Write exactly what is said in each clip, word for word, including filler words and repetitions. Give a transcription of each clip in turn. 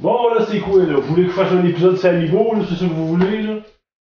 Bon, là, c'est quoi, là? Vous voulez que je fasse un épisode sur Amiibo, là? C'est ça que vous voulez, là?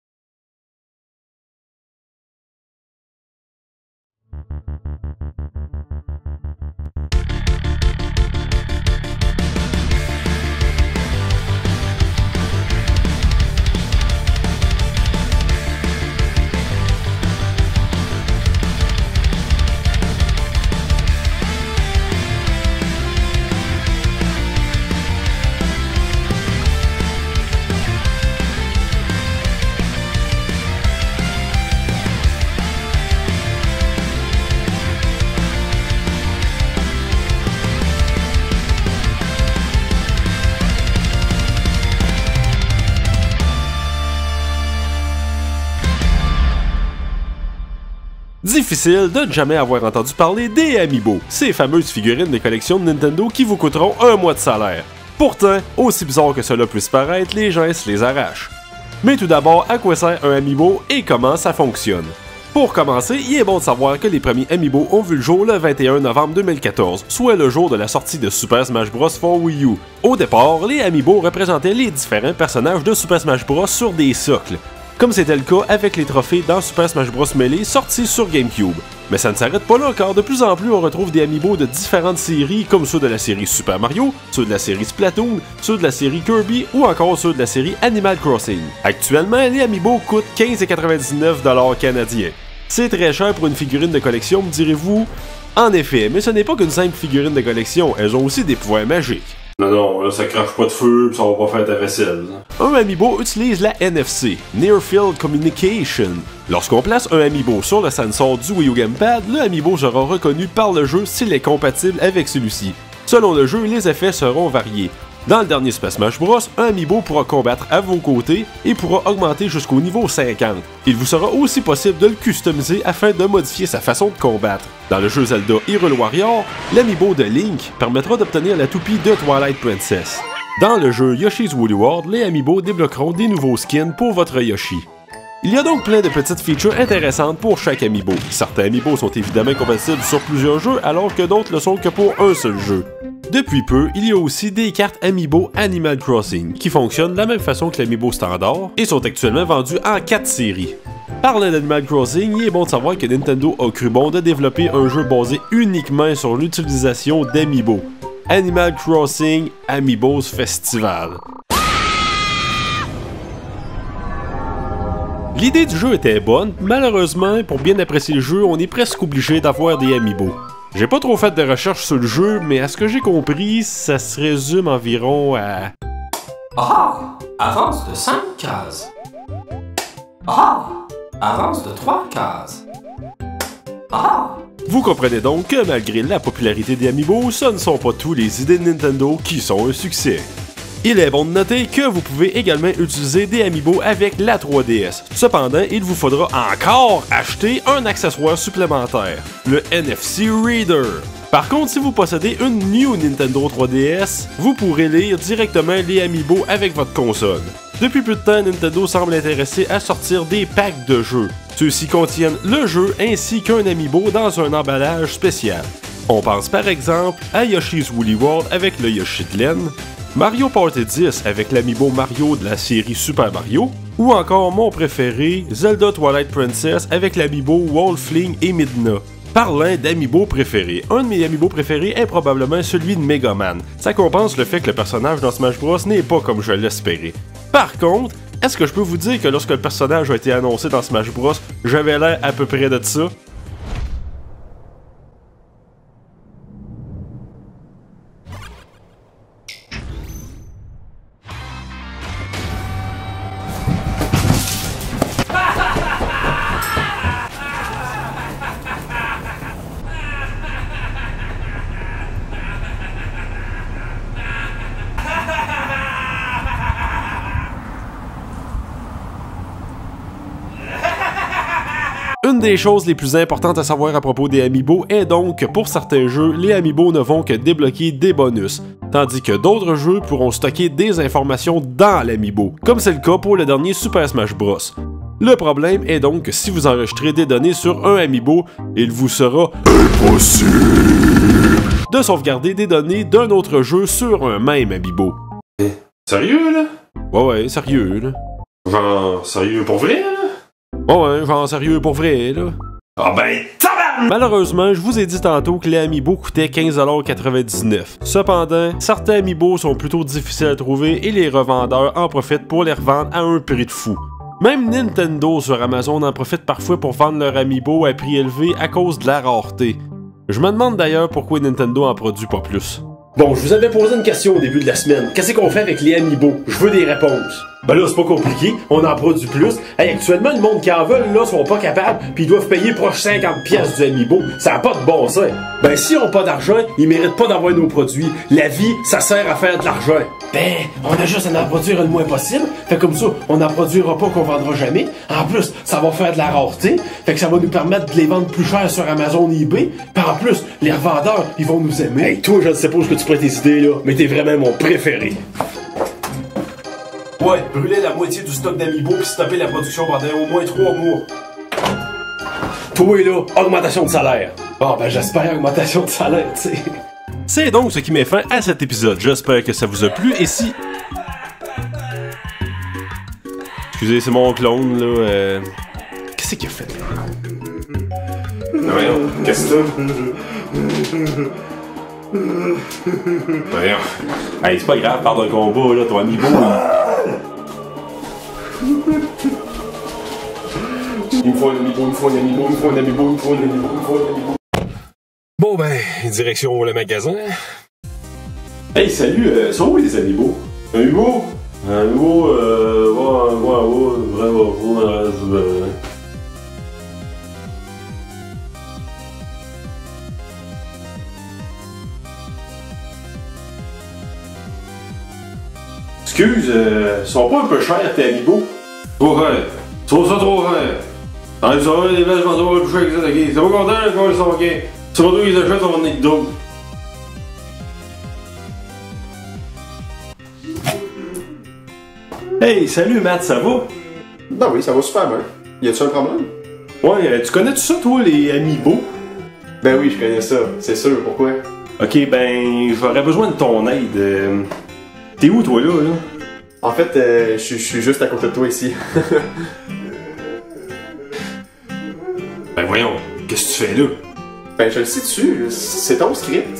Difficile de ne jamais avoir entendu parler des Amiibo, ces fameuses figurines de collection de Nintendo qui vous coûteront un mois de salaire. Pourtant, aussi bizarre que cela puisse paraître, les gens se les arrachent. Mais tout d'abord, à quoi sert un Amiibo et comment ça fonctionne? Pour commencer, il est bon de savoir que les premiers Amiibo ont vu le jour le vingt et un novembre deux mille quatorze, soit le jour de la sortie de Super Smash Bros. For Wii U. Au départ, les Amiibo représentaient les différents personnages de Super Smash Bros. Sur des socles, comme c'était le cas avec les trophées dans Super Smash Bros. Melee sortis sur GameCube. Mais ça ne s'arrête pas là, car de plus en plus on retrouve des Amiibo de différentes séries, comme ceux de la série Super Mario, ceux de la série Splatoon, ceux de la série Kirby ou encore ceux de la série Animal Crossing. Actuellement, les Amiibo coûtent quinze quatre-vingt-dix-neuf dollars canadiens. C'est très cher pour une figurine de collection, me direz-vous? En effet, mais ce n'est pas qu'une simple figurine de collection, elles ont aussi des pouvoirs magiques. Non, non, là, ça crache pas de feu, pis ça va pas faire ta vaisselle. Un Amiibo utilise la N F C, Near Field Communication. Lorsqu'on place un Amiibo sur le sensor du Wii U Gamepad, le Amiibo sera reconnu par le jeu s'il est compatible avec celui-ci. Selon le jeu, les effets seront variés. Dans le dernier Super Smash Bros, un Amiibo pourra combattre à vos côtés et pourra augmenter jusqu'au niveau cinquante. Il vous sera aussi possible de le customiser afin de modifier sa façon de combattre. Dans le jeu Zelda Hyrule Warrior, l'Amiibo de Link permettra d'obtenir la toupie de Twilight Princess. Dans le jeu Yoshi's Woolly World, les Amiibo débloqueront des nouveaux skins pour votre Yoshi. Il y a donc plein de petites features intéressantes pour chaque Amiibo. Certains Amiibo sont évidemment compatibles sur plusieurs jeux alors que d'autres le sont que pour un seul jeu. Depuis peu, il y a aussi des cartes Amiibo Animal Crossing qui fonctionnent de la même façon que l'Amiibo standard et sont actuellement vendues en quatre séries. Parlant d'Animal Crossing, il est bon de savoir que Nintendo a cru bon de développer un jeu basé uniquement sur l'utilisation d'Amiibo. Animal Crossing Amiibo's Festival. L'idée du jeu était bonne, malheureusement, pour bien apprécier le jeu, on est presque obligé d'avoir des Amiibo. J'ai pas trop fait de recherches sur le jeu, mais à ce que j'ai compris, ça se résume environ à... Ah! Avance de cinq cases. Ah! Avance de trois cases. Ah! Vous comprenez donc que malgré la popularité des Amiibo, ce ne sont pas tous les idées de Nintendo qui sont un succès. Il est bon de noter que vous pouvez également utiliser des Amiibo avec la trois D S. Cependant, il vous faudra encore acheter un accessoire supplémentaire, le N F C Reader. Par contre, si vous possédez une New Nintendo trois D S, vous pourrez lire directement les Amiibo avec votre console. Depuis peu de temps, Nintendo semble intéressé à sortir des packs de jeux. Ceux-ci contiennent le jeu ainsi qu'un Amiibo dans un emballage spécial. On pense par exemple à Yoshi's Woolly World avec le Yoshi de laine, Mario Party dix avec l'Amiibo Mario de la série Super Mario, ou encore mon préféré, Zelda Twilight Princess avec l'Amiibo Wolfling et Midna. Parlant d'Amiibo préférés, un de mes Amiibo préférés est probablement celui de Mega Man. Ça compense le fait que le personnage dans Smash Bros n'est pas comme je l'espérais. Par contre, est-ce que je peux vous dire que lorsque le personnage a été annoncé dans Smash Bros, j'avais l'air à peu près de ça? Une des choses les plus importantes à savoir à propos des Amiibo est donc que pour certains jeux, les Amiibo ne vont que débloquer des bonus, tandis que d'autres jeux pourront stocker des informations dans l'Amiibo, comme c'est le cas pour le dernier Super Smash Bros. Le problème est donc que si vous enregistrez des données sur un Amiibo, il vous sera impossible de sauvegarder des données d'un autre jeu sur un même Amiibo. Sérieux, là? Ouais, ouais, sérieux, là. Genre, sérieux pour vrai, là? Ouais, ouais, genre, sérieux pour vrai, là. Ah ben, tabarnak! Malheureusement, je vous ai dit tantôt que les Amiibo coûtaient quinze quatre-vingt-dix-neuf. Cependant, certains Amiibo sont plutôt difficiles à trouver et les revendeurs en profitent pour les revendre à un prix de fou. Même Nintendo sur Amazon en profite parfois pour vendre leurs Amiibo à prix élevé à cause de la rareté. Je me demande d'ailleurs pourquoi Nintendo en produit pas plus. Bon, je vous avais posé une question au début de la semaine. Qu'est-ce qu'on fait avec les Amiibo? Je veux des réponses. Ben là, c'est pas compliqué, on en produit plus. Hey, actuellement, le monde qui en veulent, là, sont pas capables, puis ils doivent payer proche cinquante pièces du Amiibo. Ça a pas de bon sens. Ben, s'ils ont pas d'argent, ils méritent pas d'avoir nos produits. La vie, ça sert à faire de l'argent. Ben, on a juste à en produire le moins possible. Fait comme ça, on n'en produira pas qu'on vendra jamais. En plus, ça va faire de la rareté. Fait que ça va nous permettre de les vendre plus cher sur Amazon et eBay. Puis en plus, les revendeurs, ils vont nous aimer. Hey, toi, je ne sais pas ce que tu prends tes idées, là, mais t'es vraiment mon préféré. Ouais, brûler la moitié du stock d'Amiibo puis stopper la production pendant au moins trois mois. Toi là, augmentation de salaire. Ah ben j'espère augmentation de salaire, tu sais. C'est donc ce qui met fin à cet épisode. J'espère que ça vous a plu et si... Excusez, c'est mon clone là. Euh... Qu'est-ce qu'il a fait? Voyons, qu'est-ce que c'est? Voyons. Hey, c'est pas grave, parle d'un combat là, ton Amiibo là. Il me faut un Amiibo, il me faut un Amiibo, il me faut un Amiibo, il me faut un Amiibo, il me faut un Amiibo. Bon ben, direction le magasin. Hey, salut, euh, sont où les Amiibo? Un Amiibo? Un Amiibo, euh, ouais, ouais, ouais, vraiment, ouais, ouais. Excuse, euh, sont pas un peu chers tes Amiibo? Trop cher. Trop ça trop cher. T'enlèves ça, les vaches vont avoir toucher avec ça, ok. T'es pas content quand ils sont ok. C'est pas toi qui les achètent, on va en être d'autres. Hey, salut Matt, ça va? Ben oui, ça va super bien. Y a-tu un problème? Ouais, euh, tu connais tout ça, toi, les Amiibo? Ben oui, je connais ça, c'est sûr, pourquoi? Ok, ben, j'aurais besoin de ton aide. Euh, T'es où, toi, là, là? En fait, euh, je suis juste à côté de toi ici. Ben voyons, qu'est-ce que tu fais là? Ben je le sais dessus, c'est ton script.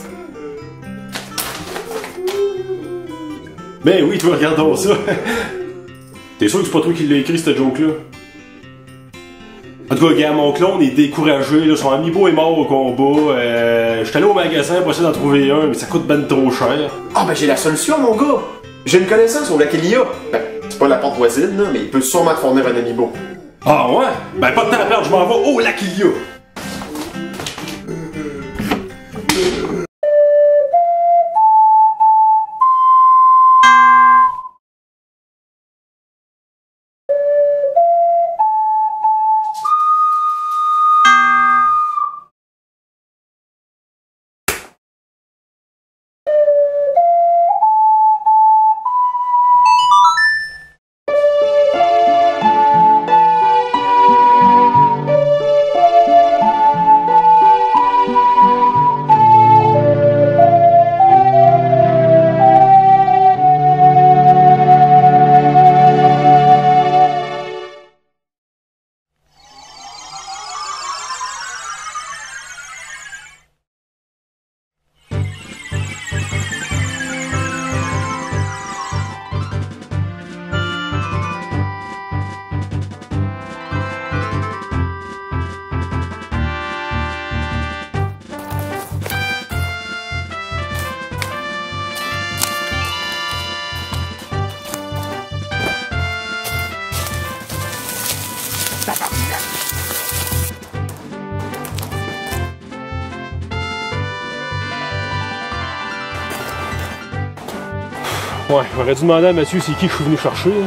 Ben oui, toi, regarde donc ça. T'es sûr que c'est pas toi qui l'as écrit, cette joke-là? En tout cas, gars, mon clone est découragé, là, son Amiibo est mort au combat. Euh, J'étais allé au magasin pour essayer d'en trouver un, mais ça coûte ben trop cher. Ah ben j'ai la solution, mon gars! J'ai une connaissance au laquelle il y a. Ben, c'est pas la porte voisine, là, mais il peut sûrement te fournir un Amiibo. Ah ouais? Ben pas de temps à perdre, je m'en vais au lac Ilia. Ouais, j'aurais dû demander à Mathieu c'est qui que je suis venu chercher. Là.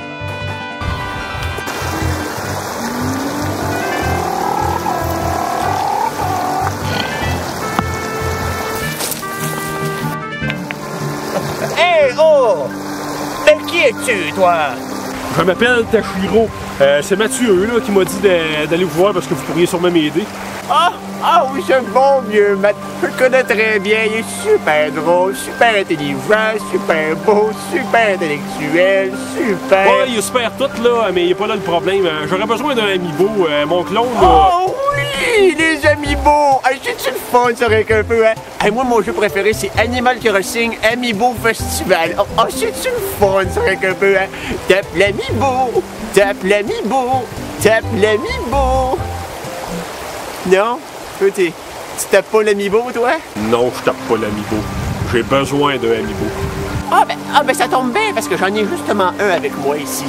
Hey, oh! Mais qui es-tu, toi? Je m'appelle Tashiro. Euh, c'est Mathieu là, qui m'a dit d'aller vous voir parce que vous pourriez sûrement m'aider. Ah, ah oui, ce bon vieux Matt. Je le connais très bien. Il est super drôle, super intelligent, super beau, super intellectuel, super... Ouais, il est super tout, là, mais il est pas là le problème. J'aurais besoin d'un amiibo. Euh, mon clone, là... Oh oui, les amiibo! Hey, c'est-tu le fun, ça, avec un peu, hein? Hey, moi, mon jeu préféré, c'est Animal Crossing Amiibo Festival. Oh, oh c'est-tu le fun, ça, avec un peu, hein? Tape l'amiibo! Tape l'amiibo! Tape l'amiibo! Non? Toi, t'es... Tu tapes pas l'amiibo, toi? Non, je tape pas l'amiibo. J'ai besoin d'un amiibo. Ah ben, ah, ben ça tombe bien, parce que j'en ai justement un avec moi ici.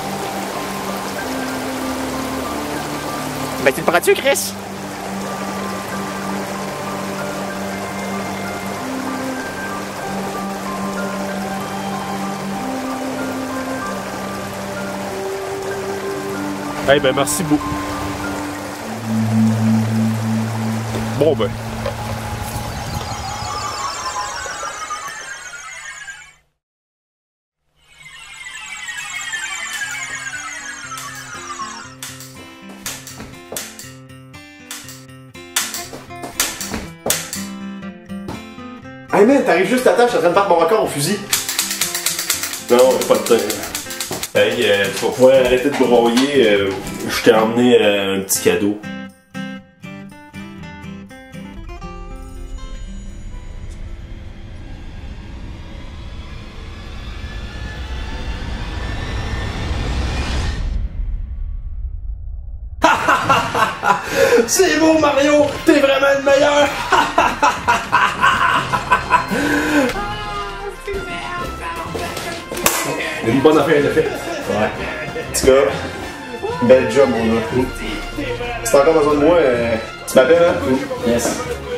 Ben, tu le prends-tu, Chris? Eh ben, merci beaucoup. Bon ben. Hey man, t'arrives juste à temps, je suis en train de battre mon record au fusil. Non, pas de temps. Hey, euh, tu vas pouvoir arrêter de broyer. Euh, je t'ai emmené euh, un petit cadeau. C'est beau, Mario! T'es vraiment le meilleur! Une bonne affaire de fait. Ouais. Petit gars, bel job, mon gars. Si t'as encore besoin de moi, euh, tu m'appelles, hein? Yes.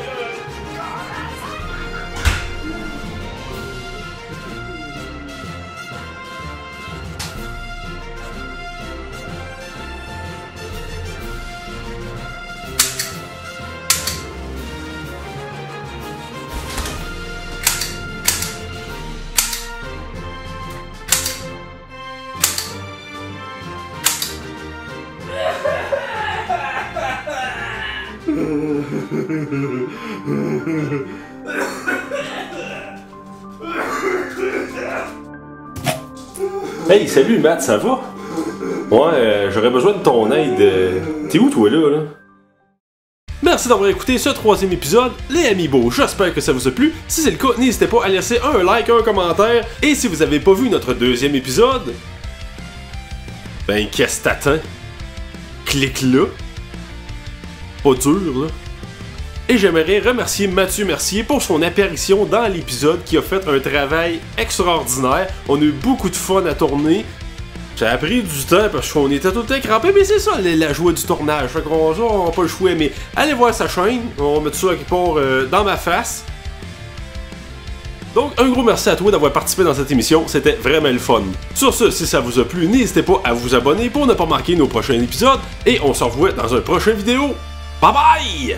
Hey, salut Matt, ça va? Ouais, euh, j'aurais besoin de ton aide. Euh, T'es où toi là, là? Merci d'avoir écouté ce troisième épisode, les Amiibo. J'espère que ça vous a plu. Si c'est le cas, n'hésitez pas à laisser un like, un commentaire. Et si vous n'avez pas vu notre deuxième épisode, ben qu'est-ce que t'attends? Clique là. Pas dur, là. Et j'aimerais remercier Mathieu Mercier pour son apparition dans l'épisode qui a fait un travail extraordinaire. On a eu beaucoup de fun à tourner. Ça a pris du temps parce qu'on était tout le temps crampés, mais c'est ça la joie du tournage. Fait qu'on n'a pas le choix, mais allez voir sa chaîne. On va mettre ça quelque part euh, dans ma face. Donc, un gros merci à toi d'avoir participé dans cette émission. C'était vraiment le fun. Sur ce, si ça vous a plu, n'hésitez pas à vous abonner pour ne pas manquer nos prochains épisodes. Et on se revoit dans un prochain vidéo. Bye bye!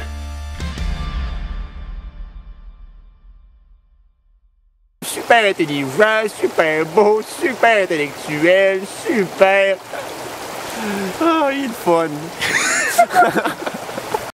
Super intelligent, super beau, super intellectuel, super... Ah, oh, il est fun.